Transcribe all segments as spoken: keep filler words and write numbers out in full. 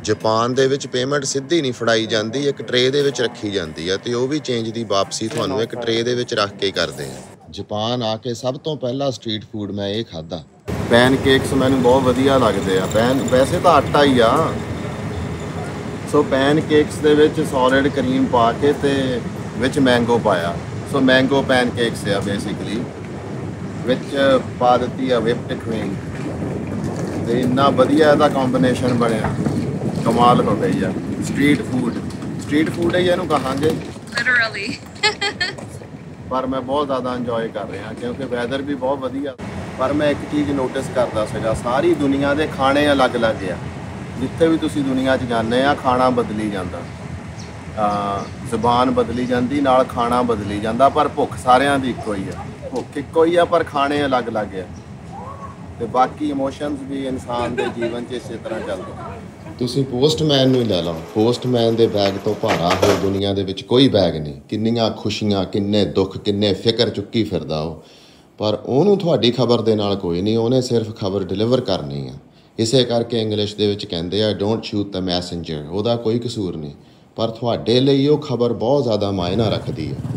Japan ਦੇ ਵਿੱਚ payment ਸਿੱਧੀ ਨਹੀਂ ਫੜਾਈ ਜਾਂਦੀ, ਇੱਕ ਟਰੇ ਦੇ ਵਿੱਚ ਰੱਖੀ ਜਾਂਦੀ ਹੈ ਤੇ ਉਹ ਵੀ ਚੇਂਜ ਦੀ ਵਾਪਸੀ ਤੁਹਾਨੂੰ ਇੱਕ ਟਰੇ ਦੇ ਵਿੱਚ ਰੱਖ ਕੇ ਕਰਦੇ ਆ। ਜਾਪਾਨ ਆ ਕੇ ਸਭ ਤੋਂ ਪਹਿਲਾਂ ਸਟਰੀਟ ਫੂਡ ਮੈਂ ਇਹ ਖਾਧਾ। ਪੈਨ ਕੇਕਸ ਮੈਨੂੰ ਬਹੁਤ ਵਧੀਆ ਲੱਗਦੇ ਆ। ਪੈਨ ਵੈਸੇ ਤਾਂ ਆਟਾ ਹੀ ਆ, ਸੋ ਪੈਨ ਕੇਕਸ ਦੇ ਵਿੱਚ ਸੋਲਿਡ ਕਰੀਮ ਪਾ ਕੇ ਤੇ ਵਿੱਚ ਮੈਂਗੋ ਪਾਇਆ, ਸੋ ਮੈਂਗੋ ਪੈਨ ਕੇਕਸ ਆ ਬੇਸਿਕਲੀ। ਵਿੱਚ ਪਾ ਦਿੱਤੀ ਆ ਵਿਪਡ ਕਰੀਮ ਤੇ ਇੰਨਾ ਵਧੀਆ ਇਹਦਾ ਕੰਬੀਨੇਸ਼ਨ ਬਣਿਆ, ਕਮਾਲ ਹੋ ਗਈ ਆ। ਸਟਰੀਟ ਫੂਡ ਸਟਰੀਟ ਫੂਡ ਹੀ ਇਹਨੂੰ ਕਹਾਂਗੇ ਲਿਟਰਲੀ। ਪਰ ਮੈਂ ਬਹੁਤ ਜ਼ਿਆਦਾ ਇੰਜੋਏ ਕਰ ਰਿਹਾ ਕਿਉਂਕਿ ਵੈਦਰ ਵੀ ਬਹੁਤ ਵਧੀਆ। ਪਰ ਮੈਂ ਇੱਕ ਚੀਜ਼ ਨੋਟਿਸ ਕਰਦਾ ਸੀਗਾ, ਸਾਰੀ ਦੁਨੀਆ ਦੇ ਖਾਣੇ ਅਲੱਗ-ਅਲੱਗ ਆ। ਜਿੱਥੇ ਵੀ ਤੁਸੀਂ ਦੁਨੀਆ 'ਚ ਜਾਂਦੇ ਆ ਖਾਣਾ ਬਦਲੀ ਜਾਂਦਾ, ਜ਼ੁਬਾਨ ਬਦਲੀ ਜਾਂਦੀ, ਨਾਲ ਖਾਣਾ ਬਦਲੀ ਜਾਂਦਾ, ਪਰ ਭੁੱਖ ਸਾਰਿਆਂ ਦੀ ਇੱਕੋ ਹੀ ਆ। ਭੁੱਖ ਇੱਕੋ ਹੀ ਆ ਪਰ ਖਾਣੇ ਅਲੱਗ-ਅਲੱਗ ਆ। ਤੇ ਬਾਕੀ ਇਮੋਸ਼ਨਸ ਵੀ ਇਨਸਾਨ ਦੇ ਜੀਵਨ 'ਚ ਇਸੇ ਤਰ੍ਹਾਂ ਚੱਲਦੇ। ਤੁਸੀਂ ਪੋਸਟਮੈਨ ਨੂੰ ਹੀ ਲੈ ਲਓ, ਪੋਸਟਮੈਨ ਦੇ ਬੈਗ ਤੋਂ ਭਾਰਾ ਹੋਰ ਦੁਨੀਆ ਦੇ ਵਿੱਚ ਕੋਈ ਬੈਗ ਨਹੀਂ। ਕਿੰਨੀਆਂ ਖੁਸ਼ੀਆਂ, ਕਿੰਨੇ ਦੁੱਖ, ਕਿੰਨੇ ਫਿਕਰ ਚੁੱਕੀ ਫਿਰਦਾ ਉਹ, ਪਰ ਉਹਨੂੰ ਤੁਹਾਡੀ ਖਬਰ ਦੇ ਨਾਲ ਕੋਈ ਨਹੀਂ। ਉਹਨੇ ਸਿਰਫ ਖਬਰ ਡਿਲੀਵਰ ਕਰਨੀ ਆ। ਇਸੇ ਕਰਕੇ ਇੰਗਲਿਸ਼ ਦੇ ਵਿੱਚ ਕਹਿੰਦੇ ਆ ਡੋਂਟ ਸ਼ੂਟ ਦ ਮੈਸੇਂਜਰ। ਉਹਦਾ ਕੋਈ ਕਸੂਰ ਨਹੀਂ, ਪਰ ਤੁਹਾਡੇ ਲਈ ਉਹ ਖਬਰ ਬਹੁਤ ਜ਼ਿਆਦਾ ਮਾਇਨਾ ਰੱਖਦੀ ਹੈ।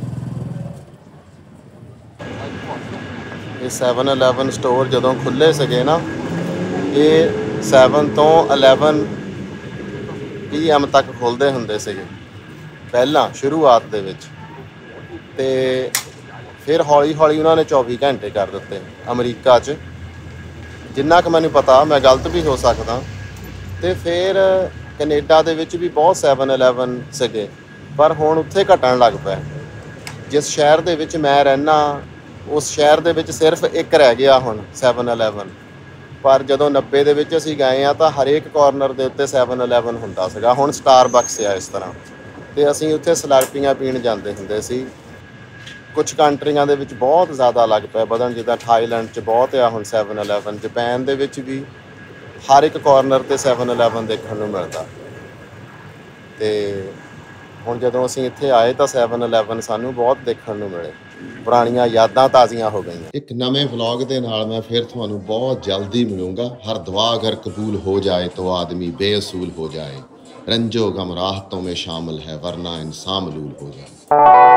ਇਹ ਸੈਵਨ ਇਲੈਵਨ ਸਟੋਰ ਜਦੋਂ ਖੁੱਲ੍ਹੇ ਸੀਗੇ ਨਾ, ਇਹ ਸੈਵਨ ਤੋਂ ਇਲੈਵਨ ਪੀ ਐਮ ਤੱਕ ਖੁੱਲ੍ਹਦੇ ਹੁੰਦੇ ਸੀਗੇ ਪਹਿਲਾਂ ਸ਼ੁਰੂਆਤ ਦੇ ਵਿੱਚ, ਤੇ ਫਿਰ ਹੌਲੀ ਹੌਲੀ ਉਹਨਾਂ ਨੇ ਚੌਵੀ ਘੰਟੇ ਕਰ ਦਿੱਤੇ ਅਮਰੀਕਾ 'ਚ, ਜਿੰਨਾ ਕੁ ਮੈਨੂੰ ਪਤਾ, ਮੈਂ ਗਲਤ ਵੀ ਹੋ ਸਕਦਾ। ਤੇ ਫਿਰ ਕੈਨੇਡਾ ਦੇ ਵਿੱਚ ਵੀ ਬਹੁਤ ਸੈਵਨ ਇਲੈਵਨ ਸੀਗੇ, ਪਰ ਹੁਣ ਉੱਥੇ ਘਟਣ ਲੱਗ ਪਏ। ਜਿਸ ਸ਼ਹਿਰ ਦੇ ਵਿੱਚ ਮੈਂ ਰਹਿੰਦਾ ਉਸ ਸ਼ਹਿਰ ਦੇ ਵਿੱਚ ਸਿਰਫ ਇੱਕ ਰਹਿ ਗਿਆ ਹੁਣ ਸੈਵਨ ਇਲੈਵਨ। ਪਰ ਜਦੋਂ ਨੱਬੇ ਦੇ ਵਿੱਚ ਅਸੀਂ ਗਏ ਹਾਂ ਤਾਂ ਹਰੇਕ ਕਾਰਨਰ ਦੇ ਉੱਤੇ ਸੈਵਨ ਇਲੈਵਨ ਹੁੰਦਾ ਸੀਗਾ। ਹੁਣ ਸਟਾਰਬਕਸ ਆ ਇਸ ਤਰ੍ਹਾਂ, ਤੇ ਅਸੀਂ ਉੱਥੇ ਸਲਰਪੀਆਂ ਪੀਣ ਜਾਂਦੇ ਹੁੰਦੇ ਸੀ। ਕੁਛ ਕੰਟਰੀਆਂ ਦੇ ਵਿੱਚ ਬਹੁਤ ਜ਼ਿਆਦਾ ਲੱਗ ਪਿਆ ਵਧਣ, ਜਿੱਦਾਂ ਥਾਈਲੈਂਡ 'ਚ ਬਹੁਤ ਆ ਹੁਣ ਸੈਵਨ ਇਲੈਵਨ। ਜਾਪਾਨ ਦੇ ਵਿੱਚ ਵੀ ਹਰ ਇੱਕ ਕਾਰਨਰ 'ਤੇ ਸੈਵਨ ਇਲੈਵਨ ਦੇਖਣ ਨੂੰ ਮਿਲਦਾ। ਤੇ ਹੁਣ ਜਦੋਂ ਅਸੀਂ ਇੱਥੇ ਆਏ ਤਾਂ ਸੈਵਨ ਇਲੈਵਨ ਸਾਨੂੰ ਬਹੁਤ ਦੇਖਣ ਨੂੰ ਮਿਲੇ। ਪੁਰਾਣੀਆਂ ਯਾਦਾਂ ਤਾਜ਼ੀਆਂ ਹੋ ਗਈਆਂ। ਇੱਕ ਨਵੇਂ ਵਲੌਗ ਦੇ ਨਾਲ ਮੈਂ ਫਿਰ ਤੁਹਾਨੂੰ ਬਹੁਤ ਜਲਦੀ ਮਿਲੂੰਗਾ। ਹਰ ਦੁਆ ਅਗਰ ਕਬੂਲ ਹੋ ਜਾਏ तो आदमी बेअसूल हो जाए, रंजो गम राहतों में शामिल है वरना इंसान मलूल हो जाए।